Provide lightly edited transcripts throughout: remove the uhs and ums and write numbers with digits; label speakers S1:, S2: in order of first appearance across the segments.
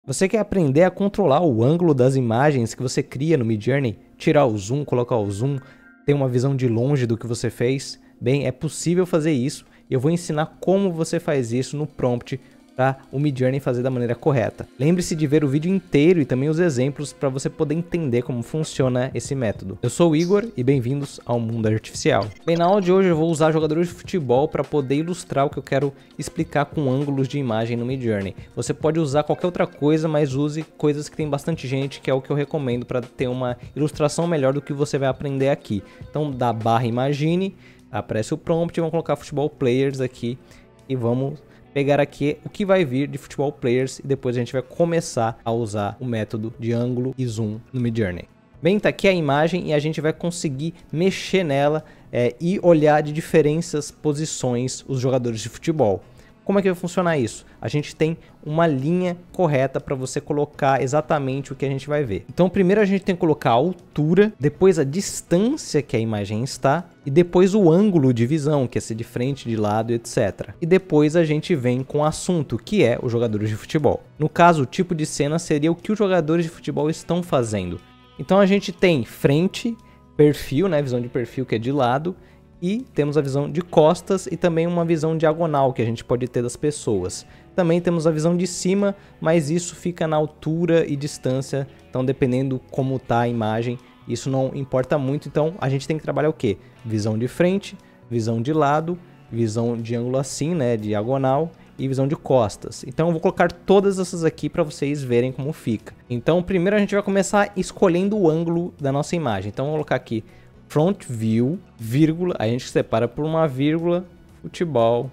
S1: Você quer aprender a controlar o ângulo das imagens que você cria no Midjourney? Tirar o zoom, colocar o zoom, ter uma visão de longe do que você fez? Bem, é possível fazer isso e eu vou ensinar como você faz isso no prompt para o Midjourney fazer da maneira correta. Lembre-se de ver o vídeo inteiro e também os exemplos para você poder entender como funciona esse método. Eu sou o Igor e bem-vindos ao Mundo Artificial. Bem, na aula de hoje eu vou usar jogadores de futebol para poder ilustrar o que eu quero explicar com ângulos de imagem no Midjourney. Você pode usar qualquer outra coisa, mas use coisas que tem bastante gente, que é o que eu recomendo para ter uma ilustração melhor do que você vai aprender aqui. Então, da barra Imagine, aparece o prompt, vamos colocar Futebol Players aqui e vamos pegar aqui o que vai vir de Futebol Players e depois a gente vai começar a usar o método de ângulo e zoom no Midjourney. Bem, tá aqui a imagem e a gente vai conseguir mexer nela e olhar de diferentes posições os jogadores de futebol. Como é que vai funcionar isso? A gente tem uma linha correta para você colocar exatamente o que a gente vai ver. Então primeiro a gente tem que colocar a altura, depois a distância que a imagem está e depois o ângulo de visão, que é ser de frente, de lado, etc. E depois a gente vem com o assunto, que é os jogadores de futebol. No caso, o tipo de cena seria o que os jogadores de futebol estão fazendo. Então a gente tem frente, perfil, né, visão de perfil que é de lado, e temos a visão de costas e também uma visão diagonal que a gente pode ter das pessoas. Também temos a visão de cima, mas isso fica na altura e distância, então dependendo como está a imagem, isso não importa muito. Então a gente tem que trabalhar o quê? Visão de frente, visão de lado, visão de ângulo assim, né, diagonal, e visão de costas. Então eu vou colocar todas essas aqui para vocês verem como fica. Então primeiro a gente vai começar escolhendo o ângulo da nossa imagem. Então eu vou colocar aqui Front View, vírgula, a gente separa por uma vírgula, Futebol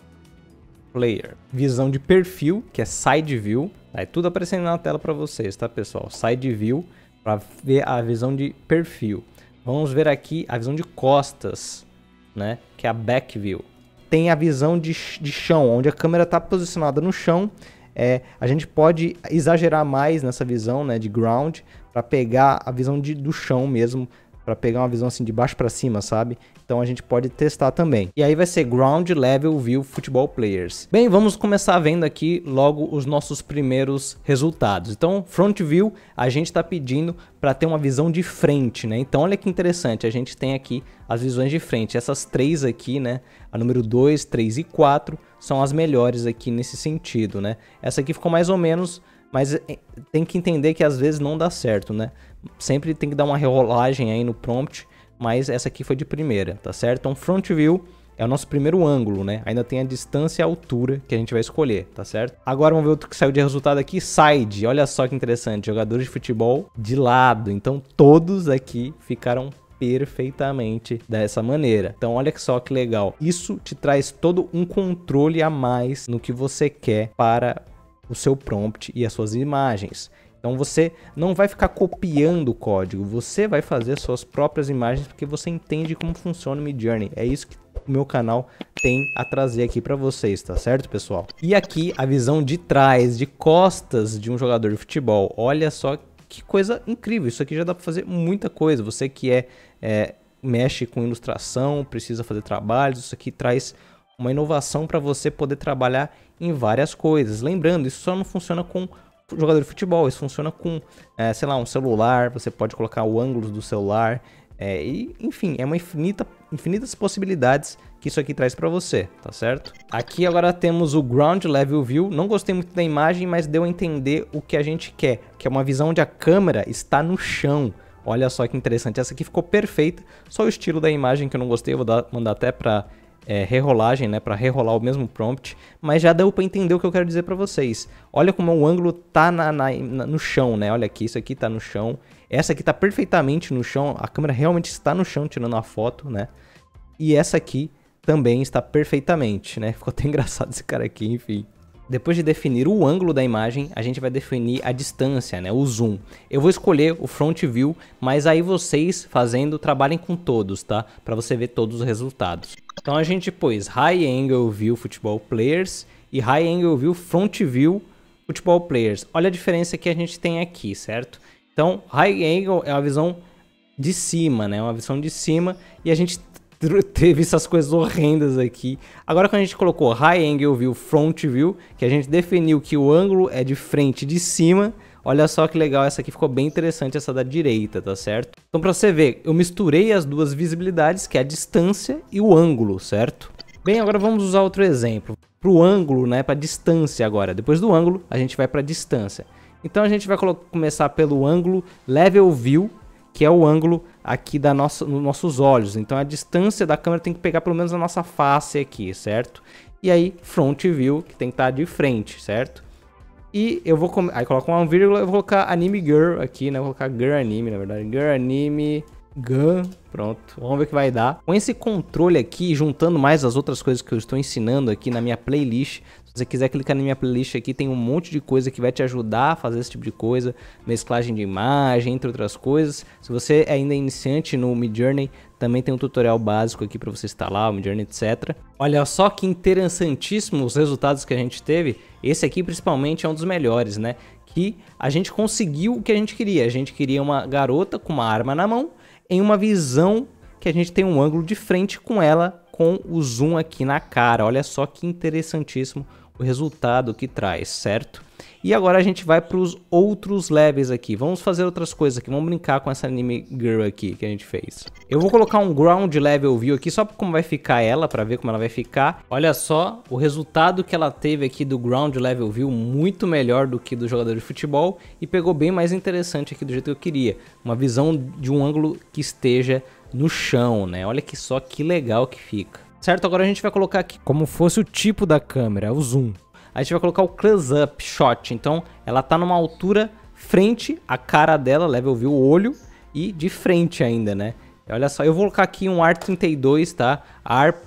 S1: Player. Visão de perfil, que é Side View, aí tudo aparecendo na tela para vocês, tá pessoal? Side View, para ver a visão de perfil. Vamos ver aqui a visão de costas, né? Que é a Back View. Tem a visão de chão, onde a câmera está posicionada no chão. A gente pode exagerar mais nessa visão, né, de ground, para pegar a visão do chão mesmo, para pegar uma visão assim de baixo para cima, sabe? Então a gente pode testar também. E aí vai ser Ground Level View Futebol Players. Bem, vamos começar vendo aqui logo os nossos primeiros resultados. Então, Front View, a gente está pedindo para ter uma visão de frente, né? Então olha que interessante, a gente tem aqui as visões de frente. Essas três aqui, né? A número 2, 3 e 4 são as melhores aqui nesse sentido, né? Essa aqui ficou mais ou menos, mas tem que entender que às vezes não dá certo, né? Sempre tem que dar uma rerolagem aí no prompt, mas essa aqui foi de primeira, tá certo? Então Front View é o nosso primeiro ângulo, né? Ainda tem a distância e a altura que a gente vai escolher, tá certo? Agora vamos ver outro que saiu de resultado aqui, Side. Olha só que interessante, jogadores de futebol de lado. Então todos aqui ficaram perfeitamente dessa maneira. Então olha só que legal. Isso te traz todo um controle a mais no que você quer para o seu prompt e as suas imagens. Então você não vai ficar copiando o código, você vai fazer suas próprias imagens porque você entende como funciona o Midjourney. É isso que o meu canal tem a trazer aqui para vocês, tá certo, pessoal? E aqui a visão de trás, de costas de um jogador de futebol. Olha só que coisa incrível, isso aqui já dá para fazer muita coisa. Você que mexe com ilustração, precisa fazer trabalhos, isso aqui traz uma inovação para você poder trabalhar em várias coisas. Lembrando, isso só não funciona com jogador de futebol, isso funciona com, sei lá, um celular, você pode colocar o ângulo do celular, e enfim, é uma infinitas possibilidades que isso aqui traz para você, tá certo? Aqui agora temos o Ground Level View, não gostei muito da imagem, mas deu a entender o que a gente quer, que é uma visão onde a câmera está no chão. Olha só que interessante, essa aqui ficou perfeita, só o estilo da imagem que eu não gostei, eu vou mandar até para rerolagem, né, para rerolar o mesmo prompt, mas já deu para entender o que eu quero dizer para vocês. Olha como o ângulo tá no chão, né? Olha aqui, isso aqui tá no chão. Essa aqui tá perfeitamente no chão, a câmera realmente está no chão tirando a foto, né? E essa aqui também está perfeitamente, né? Ficou até engraçado esse cara aqui, enfim. Depois de definir o ângulo da imagem, a gente vai definir a distância, né, o zoom. Eu vou escolher o Front View, mas aí vocês fazendo, trabalhem com todos, tá? Para você ver todos os resultados. Então a gente pôs High Angle View Futebol Players e High Angle View Front View Futebol Players. Olha a diferença que a gente tem aqui, certo? Então High Angle é a visão de cima, né? Uma visão de cima, e a gente teve essas coisas horrendas aqui. Agora quando a gente colocou High Angle View, Front View, que a gente definiu que o ângulo é de frente e de cima, olha só que legal, essa aqui ficou bem interessante, essa da direita, tá certo? Então pra você ver, eu misturei as duas visibilidades, que é a distância e o ângulo, certo? Bem, agora vamos usar outro exemplo. Pro ângulo, né, pra distância agora. Depois do ângulo, a gente vai pra distância. Então a gente vai começar pelo ângulo Level View, que é o ângulo aqui nos nossos olhos. Então a distância da câmera tem que pegar pelo menos a nossa face aqui, certo? E aí Front View, que tem que estar de frente, certo? E eu vou... Aí coloco uma vírgula, eu vou colocar Anime Girl aqui, né? Eu vou colocar Girl Anime, na verdade. Girl Anime... Gun, pronto, vamos ver o que vai dar. Com esse controle aqui, juntando mais as outras coisas que eu estou ensinando aqui na minha playlist, se você quiser clicar na minha playlist aqui, tem um monte de coisa que vai te ajudar a fazer esse tipo de coisa, mesclagem de imagem, entre outras coisas. Se você ainda é iniciante no Midjourney, também tem um tutorial básico aqui para você instalar, o Midjourney, etc. Olha só que interessantíssimo os resultados que a gente teve. Esse aqui principalmente é um dos melhores, né? Que a gente conseguiu o que a gente queria. A gente queria uma garota com uma arma na mão, em uma visão que a gente tem um ângulo de frente com ela, com o zoom aqui na cara. Olha só que interessantíssimo o resultado que traz, certo? E agora a gente vai para os outros levels aqui. Vamos fazer outras coisas aqui. Vamos brincar com essa Anime Girl aqui que a gente fez. Eu vou colocar um Ground Level View aqui só para como vai ficar ela, para ver como ela vai ficar. Olha só o resultado que ela teve aqui do Ground Level View, muito melhor do que do jogador de futebol. E pegou bem mais interessante aqui do jeito que eu queria. Uma visão de um ângulo que esteja no chão, né? Olha que só que legal que fica. Certo? Agora a gente vai colocar aqui como fosse o tipo da câmera, o zoom. A gente vai colocar o close-up shot, então ela tá numa altura frente à cara dela, level view, o olho, e de frente ainda, né? Olha só, eu vou colocar aqui um AR32, tá? AR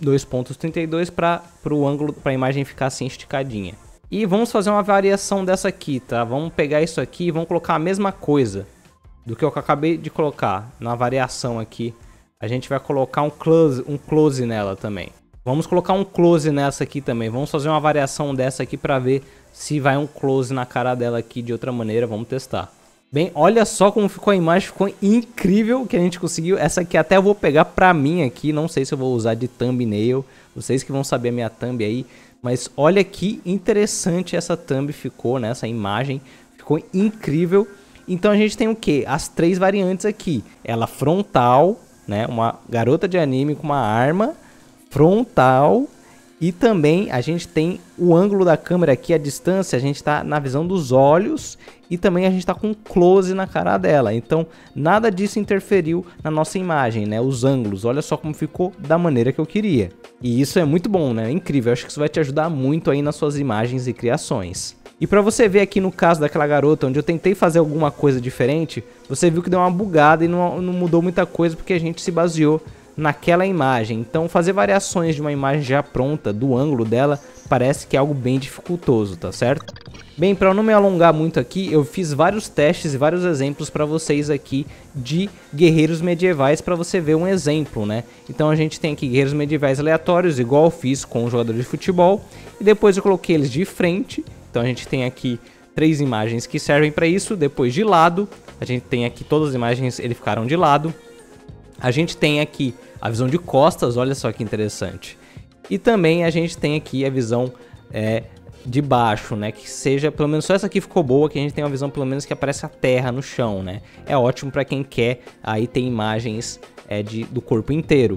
S1: 2.32 para o ângulo, para a imagem ficar assim esticadinha. E vamos fazer uma variação dessa aqui, tá? Vamos pegar isso aqui e vamos colocar a mesma coisa do que eu acabei de colocar na variação aqui. A gente vai colocar um close nela também. Vamos colocar um close nessa aqui também. Vamos fazer uma variação dessa aqui para ver se vai um close na cara dela aqui de outra maneira. Vamos testar. Bem, olha só como ficou a imagem. Ficou incrível que a gente conseguiu. Essa aqui até eu vou pegar pra mim aqui. Não sei se eu vou usar de thumbnail. Vocês que vão saber a minha thumb aí. Mas olha que interessante essa thumb ficou, né? Essa imagem ficou incrível. Então a gente tem o que? As três variantes aqui. Ela frontal, né? Uma garota de anime com uma arma frontal, e também a gente tem o ângulo da câmera aqui, a distância, a gente está na visão dos olhos e também a gente está com close na cara dela. Então nada disso interferiu na nossa imagem, né? Os ângulos, olha só como ficou da maneira que eu queria. E isso é muito bom, né? Incrível, acho que isso vai te ajudar muito aí nas suas imagens e criações. E para você ver aqui no caso daquela garota, onde eu tentei fazer alguma coisa diferente, você viu que deu uma bugada e não mudou muita coisa porque a gente se baseou naquela imagem. Então fazer variações de uma imagem já pronta, do ângulo dela, parece que é algo bem dificultoso, tá certo? Bem, para não me alongar muito aqui, eu fiz vários testes e vários exemplos para vocês aqui de guerreiros medievais para você ver um exemplo, né? Então a gente tem aqui guerreiros medievais aleatórios, igual eu fiz com o jogador de futebol, e depois eu coloquei eles de frente. Então a gente tem aqui 3 imagens que servem para isso. Depois de lado, a gente tem aqui todas as imagens, eles ficaram de lado. A gente tem aqui a visão de costas, olha só que interessante. E também a gente tem aqui a visão de baixo, né? Que seja, pelo menos só essa aqui ficou boa, que a gente tem uma visão pelo menos que aparece a terra no chão, né? É ótimo para quem quer aí ter imagens do corpo inteiro.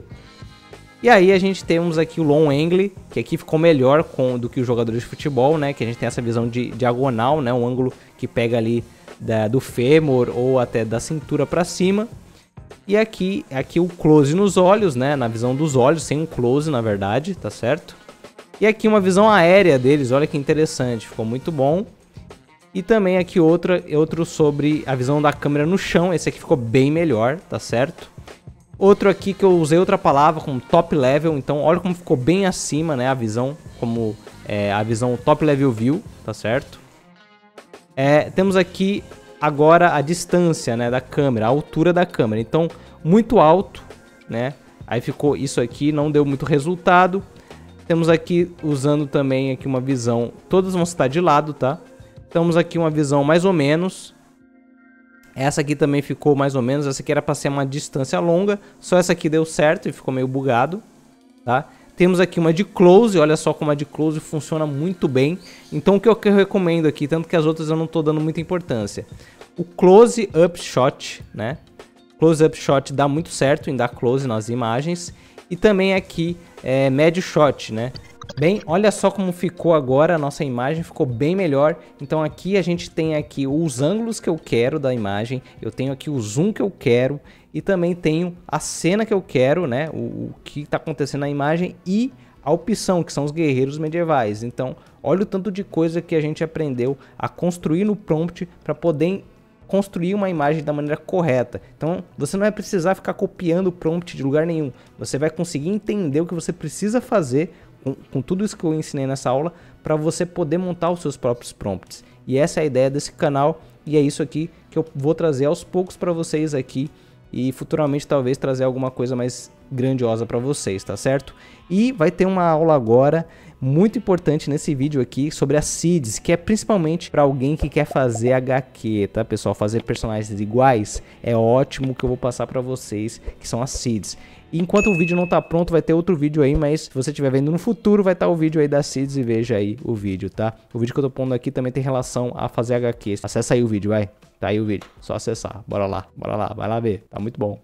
S1: E aí a gente temos aqui o long angle, que aqui ficou melhor do que os jogadores de futebol, né? Que a gente tem essa visão de diagonal, né? Um ângulo que pega ali do fêmur ou até da cintura para cima. E aqui o close nos olhos, né? Na visão dos olhos, sem um close, na verdade, tá certo? E aqui uma visão aérea deles, olha que interessante, ficou muito bom. E também aqui outro sobre a visão da câmera no chão, esse aqui ficou bem melhor, tá certo? Outro aqui que eu usei outra palavra como top level, então olha como ficou bem acima, né? A visão, como a visão top level view, tá certo? Temos aqui agora a distância, né, da câmera, a altura da câmera. Então, muito alto, né? Aí ficou isso aqui, não deu muito resultado. Temos aqui, usando também aqui uma visão, todas vão estar de lado, tá? Temos aqui uma visão mais ou menos. Essa aqui também ficou mais ou menos, essa aqui era para ser uma distância longa, só essa aqui deu certo e ficou meio bugado, tá? Temos aqui uma de close, olha só como a de close funciona muito bem. Então o que eu recomendo aqui, tanto que as outras eu não estou dando muita importância. O close up shot, né? Close up shot dá muito certo em dar close nas imagens. E também aqui médio shot, né? Bem, olha só como ficou agora a nossa imagem, ficou bem melhor. Então aqui a gente tem aqui os ângulos que eu quero da imagem, eu tenho aqui o zoom que eu quero e também tenho a cena que eu quero, né? O que está acontecendo na imagem e a opção, que são os guerreiros medievais. Então, olha o tanto de coisa que a gente aprendeu a construir no prompt para poder construir uma imagem da maneira correta. Então, você não vai precisar ficar copiando o prompt de lugar nenhum. Você vai conseguir entender o que você precisa fazer com tudo isso que eu ensinei nessa aula para você poder montar os seus próprios prompts. E essa é a ideia desse canal e é isso aqui que eu vou trazer aos poucos para vocês aqui e futuramente talvez trazer alguma coisa mais grandiosa para vocês, tá certo? E vai ter uma aula agora muito importante nesse vídeo aqui sobre as seeds, que é principalmente para alguém que quer fazer HQ, tá pessoal? Fazer personagens iguais é ótimo, que eu vou passar para vocês, que são as seeds. E enquanto o vídeo não tá pronto, vai ter outro vídeo aí, mas se você estiver vendo no futuro, vai estar o vídeo aí das seeds e veja aí o vídeo, tá? O vídeo que eu tô pondo aqui também tem relação a fazer HQ. Acessa aí o vídeo, vai. Tá aí o vídeo, só acessar. Bora lá, vai lá ver, tá muito bom.